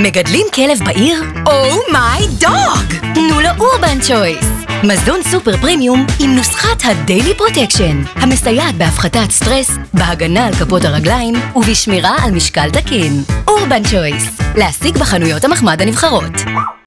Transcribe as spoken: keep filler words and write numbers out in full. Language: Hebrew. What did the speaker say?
מגדלים כלב בעיר? אומיי דוג! תנו לו אורבן צ'ויס! מזון סופר פרימיום עם נוסחת הדיילי פרוטקשן, המסייעת בהפחתת סטרס, בהגנה על כפות הרגליים ובשמירה על משקל תקין. אורבן צ'ויס, להשיג בחנויות המחמד הנבחרות.